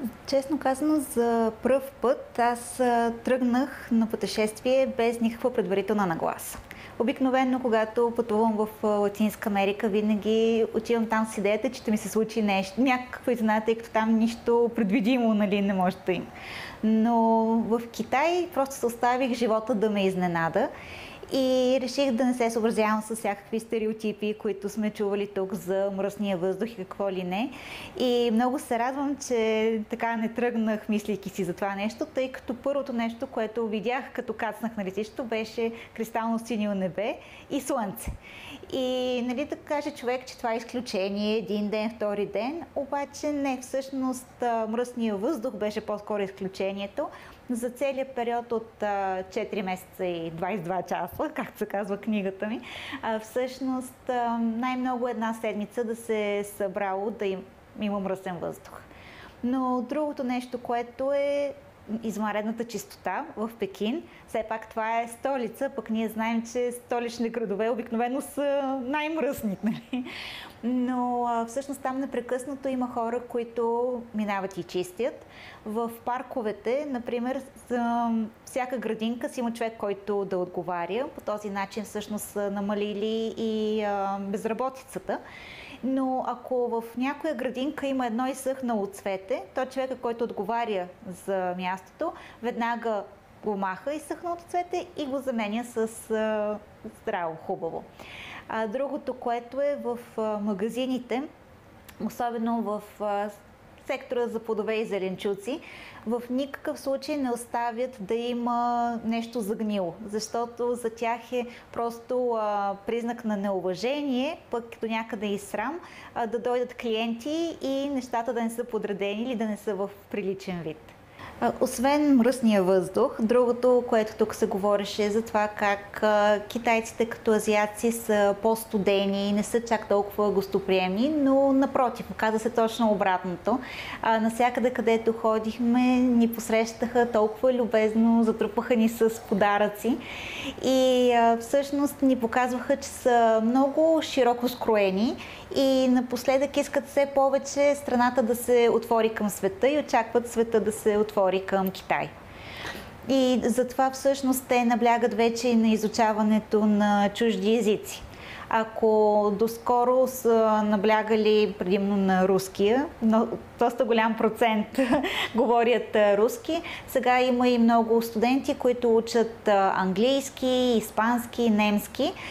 Честно казано, за пръв път аз тръгнах на пътешествие без никаква предварителна нагласа. Обикновено, когато пътувам в Латинска Америка, винаги отивам там с идеята, че ще ми се случи нещо, някаква изненада, тъй като там нищо предвидимо, нали, не може да има. Но в Китай просто се оставих живота да ме изненада и реших да не се съобразявам с всякакви стереотипи, които сме чували тук за мръсния въздух и какво ли не. И много се радвам, че така не тръгнах, мислейки си за това нещо, тъй като първото нещо, което видях като кацнах на летището, беше кристално синьо небе и слънце. И нали да каже човек, че това е изключение, един ден, втори ден, обаче не, всъщност мръсния въздух беше по-скоро изключението. За целият период от 4 месеца и 22 часа, както се казва книгата ми, всъщност най-много една седмица да се е събрало да има мръсен въздух. Но другото нещо, което е извънредната чистота в Пекин. Все пак това е столица, пък ние знаем, че столични градове обикновено са най-мръсни. Нали? Но всъщност там непрекъснато има хора, които минават и чистят. В парковете, например, всяка градинка си има човек, който да отговаря. По този начин всъщност са намалили и безработицата. Но ако в някоя градинка има едно изсъхнало цвете, то човека, който отговаря за мястото, веднага го маха изсъхналото цвете и го заменя с здраво, хубаво. Другото, което е в магазините, особено в сектора за плодове и зеленчуци, в никакъв случай не оставят да има нещо загнило, защото за тях е просто признак на неуважение, пък до някъде и срам, да дойдат клиенти и нещата да не са подредени или да не са в приличен вид. Освен мръсния въздух, другото, което тук се говореше за това как китайците като азиаци са по-студени и не са чак толкова гостоприемни, но напротив, оказа се точно обратното. Навсякъде, където ходихме, ни посрещаха толкова любезно, затрупаха ни с подаръци и всъщност ни показваха, че са много широко скроени и напоследък искат все повече страната да се отвори към света и очакват света да се отвори към Китай. И затова всъщност те наблягат вече и на изучаването на чужди езици. Ако доскоро са наблягали предимно на руския, но доста голям процент говорят руски, сега има и много студенти, които учат английски, испански, немски,